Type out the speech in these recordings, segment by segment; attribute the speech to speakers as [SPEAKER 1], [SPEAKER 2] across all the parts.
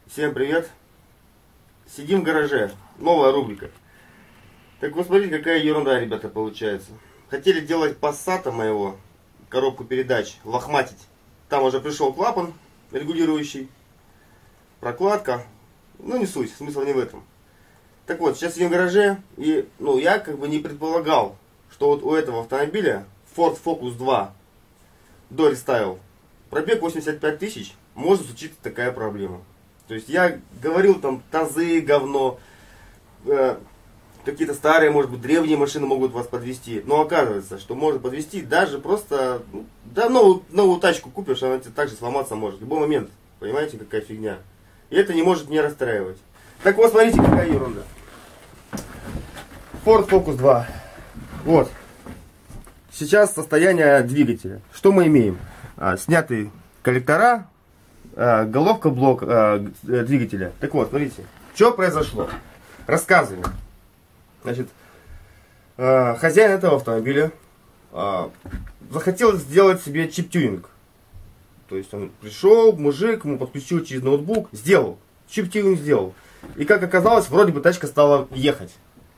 [SPEAKER 1] Всем привет! Сидим в гараже. Новая рубрика. Так вот, смотрите, какая ерунда, ребята, получается. Хотели делать пассата моего, коробку передач, лохматить. Там уже пришел клапан регулирующий, прокладка. Ну, не суть, смысл не в этом. Так вот, сейчас сидим в гараже, и я как бы не предполагал, что вот у этого автомобиля Ford Focus 2 до рестайл, пробег 85 тысяч, может случиться такая проблема. То есть я говорил, там тазы, говно, какие-то старые, может быть, древние машины могут вас подвести. Но оказывается, что может подвести даже просто, новую тачку купишь, она тебе также сломаться может в любой момент. Понимаете, какая фигня. И это не может меня расстраивать. Так вот, смотрите, какая ерунда. Ford Focus 2. Вот. Сейчас состояние двигателя. Что мы имеем? Снятые коллектора, головка блок двигателя. Так вот, смотрите, что произошло. Рассказываю. Значит, хозяин этого автомобиля захотел сделать себе чип-тюнинг. То есть он пришел, мужик, ему подключил через ноутбук, сделал. Чип-тюнинг сделал. И как оказалось, вроде бы тачка стала ехать.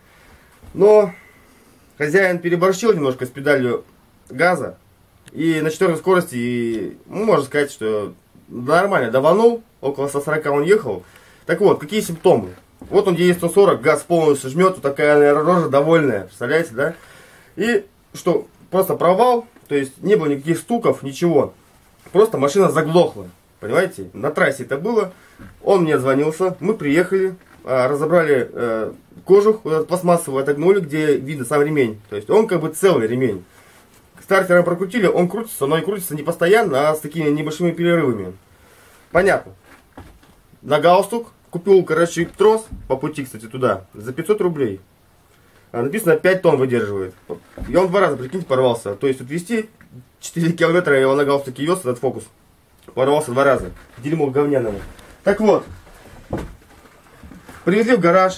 [SPEAKER 1] Но хозяин переборщил немножко с педалью газа. И на 4 скорости, и, можно сказать, что нормально даванул, около 140 он ехал. Так вот, какие симптомы? Вот он едет 140, газ полностью жмет, вот такая, наверное, рожа довольная, представляете, да? И что, просто провал, то есть не было никаких стуков, ничего. Просто машина заглохла, понимаете? На трассе это было, он мне звонился, мы приехали, разобрали кожух, вот пластмассовую отогнули, где видно сам ремень. То есть он как бы целый ремень. Стартером прокрутили, он крутится, но и крутится не постоянно, а с такими небольшими перерывами. Понятно. На галстук купил, короче, трос по пути, кстати, туда, за 500 рублей. Написано 5 тонн выдерживает. И он 2 раза, прикиньте, порвался. То есть вот вести 4 километра, я его на галстуке вез, этот фокус. Порвался 2 раза. Дерьмо говняному. Так вот. Привезли в гараж.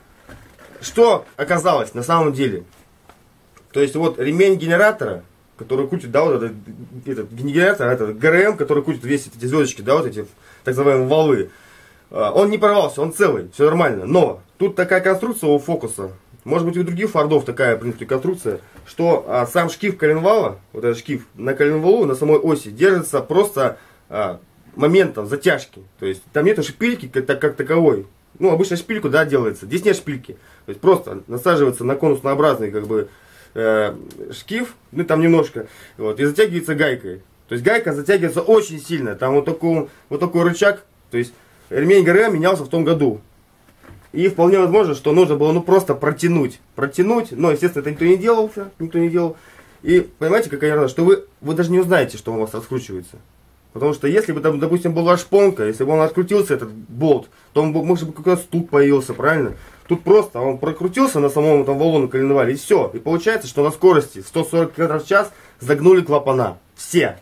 [SPEAKER 1] Что оказалось на самом деле? То есть вот ремень генератора, который крутит, да, вот этот генератор, этот ГРМ, который крутит весь эти звездочки, да, вот эти так называемые валы, он не порвался, он целый, все нормально. Но тут такая конструкция у фокуса, может быть у других фордов такая, в принципе, конструкция, что сам шкив коленвала, вот этот шкив на коленвалу, на самой оси, держится просто моментом затяжки. То есть там нету шпильки как таковой. Ну, обычно шпильку, да, делается. Здесь нет шпильки. То есть просто насаживается на конуснообразный, как бы, шкив, ну там немножко, вот, и затягивается гайкой. То есть гайка затягивается очень сильно. Там вот такой рычаг. То есть ремень ГРМ менялся в том году. И вполне возможно, что нужно было просто протянуть. Но, естественно, это никто не делал. И понимаете, какая ерунда, что вы даже не узнаете, что у вас раскручивается. Потому что если бы там, допустим, была шпонка, если бы он открутился, этот болт, то он, может быть, какой-то стук появился, правильно? Тут просто он прокрутился на самом там валу на коленвале, и все. И получается, что на скорости 140 км в час загнули клапана. Все.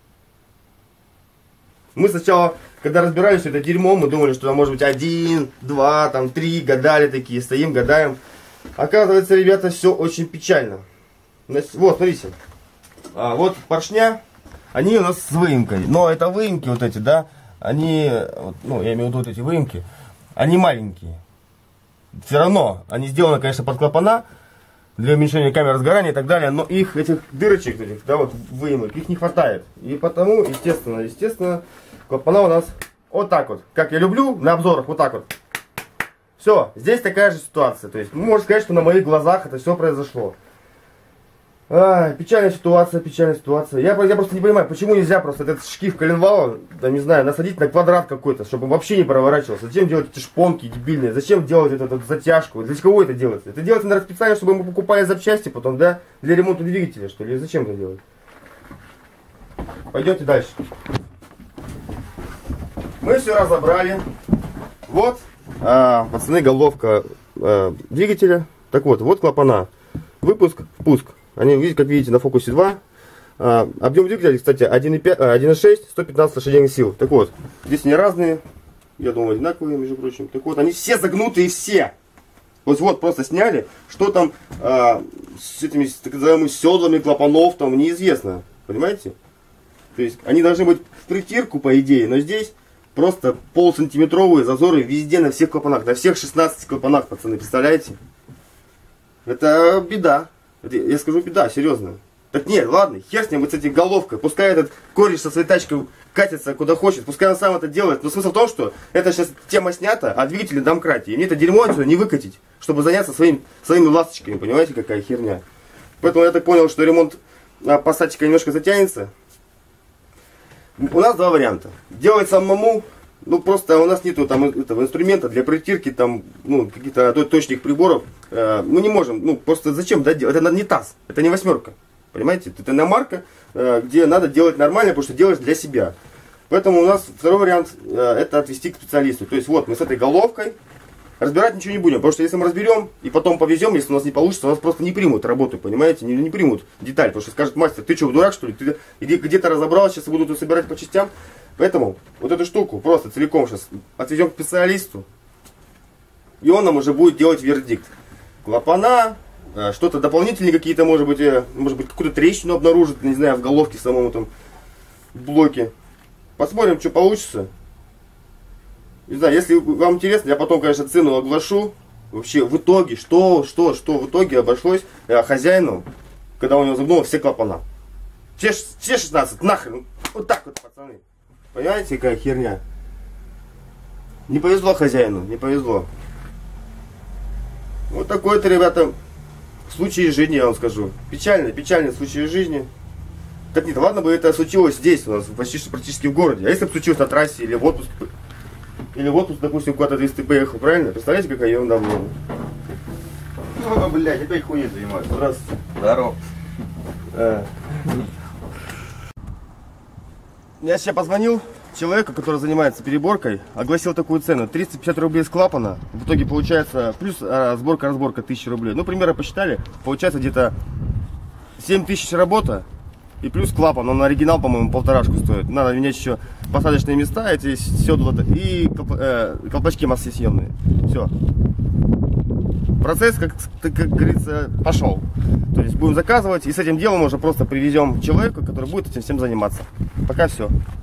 [SPEAKER 1] Мы сначала, когда разбирались все это дерьмо, мы думали, что там может быть 1, 2, там 3, гадали такие, стоим, гадаем. Оказывается, ребята, все очень печально. Вот, смотрите. Вот поршня. Они у нас с выемкой, но это выемки вот эти, да, они, я имею в виду вот эти выемки, они маленькие. Все равно, они сделаны, конечно, под клапана, для уменьшения камеры сгорания и так далее, но этих дырочек, этих, да, вот выемок, их не хватает. И потому, естественно, клапана у нас вот так вот, как я люблю, на обзорах, вот так вот. Все, здесь такая же ситуация, то есть, можно сказать, что на моих глазах это все произошло. Печальная ситуация. Я просто не понимаю, почему нельзя просто этот шкив коленвала, да не знаю, насадить на квадрат какой-то, чтобы он вообще не проворачивался. Зачем делать эти шпонки дебильные? Зачем делать эту затяжку? Для кого это делается? Это делается, наверное, специально, чтобы мы покупали запчасти потом, да? Для ремонта двигателя, что ли? Зачем это делать? Пойдемте дальше. Мы все разобрали. Вот, пацаны, головка двигателя. Так вот клапана. Выпуск, впуск. Они, как видите, на фокусе 2. Объем двигателя, кстати, 1.6, 115 лошадиных сил. Так вот, здесь они разные. Я думаю, одинаковые, между прочим. Так вот, они все загнутые, все. Вот просто сняли. Что там с этими так называемыми седлами клапанов, там неизвестно. Понимаете? То есть, они должны быть в притирку, по идее. Но здесь просто полсантиметровые зазоры везде, на всех клапанах. На всех 16 клапанах, пацаны, представляете? Это беда. Это, я скажу, беда, серьезно. Так нет, ладно, хер с ним, вот с этой головкой. Пускай этот кореш со своей тачкой катится куда хочет, пускай он сам это делает. Но смысл в том, что это сейчас тема снята, а двигатель на домкрате. И мне это дерьмо отсюда не выкатить, чтобы заняться своими ласточками. Понимаете, какая херня. Поэтому я так понял, что ремонт пассатика немножко затянется. У нас два варианта. Делать самому, ну просто у нас нету там этого инструмента для протирки, там, ну, каких-то точных приборов. Мы не можем, ну просто зачем, да, делать? Это не ТАСС, это не восьмерка. Понимаете, это иномарка, где надо делать нормально, потому что делаешь для себя. Поэтому у нас второй вариант, это отвести к специалисту. То есть вот мы с этой головкой разбирать ничего не будем, потому что если мы разберем и потом повезем, если у нас не получится, у нас просто не примут работу, понимаете, не примут деталь, потому что скажут: мастер, ты что, дурак что ли, ты где-то разобрал, сейчас будут ее собирать по частям. Поэтому вот эту штуку просто целиком сейчас отвезем к специалисту, и он нам уже будет делать вердикт. Клапана, что-то дополнительные какие-то, может быть какую-то трещину обнаружит, не знаю, в головке в самом этом блоке. Посмотрим, что получится. Не знаю, если вам интересно, я потом, конечно, цену оглашу. Вообще, в итоге, что в итоге обошлось хозяину, когда у него загнуло все клапана. Все 16, нахрен. Вот так вот, пацаны. Понимаете, какая херня? Не повезло хозяину, не повезло. Вот такой-то, ребята, случай из жизни, я вам скажу. Печальный случай из жизни. Так нет, ладно бы это случилось здесь, у нас практически в городе. А если бы случилось на трассе или в отпуск, допустим, куда-то 200 поехал, правильно? Представляете, какая ерунда была?
[SPEAKER 2] Ну, блядь, опять хуйней занимаюсь.
[SPEAKER 1] Здравствуйте.
[SPEAKER 2] Здорово.
[SPEAKER 1] Я сейчас позвонил человеку, который занимается переборкой, огласил такую цену: 350 рублей с клапана. В итоге получается, плюс сборка-разборка 1000 рублей. Ну, примерно посчитали, получается где-то 7000 работа. И плюс клапан, он оригинал, по-моему, 1500 стоит. Надо менять еще посадочные места, эти седла и колпачки массосъемные. Все. Процесс, как говорится, пошел. То есть будем заказывать, и с этим делом уже просто привезем человека, который будет этим всем заниматься. Пока все.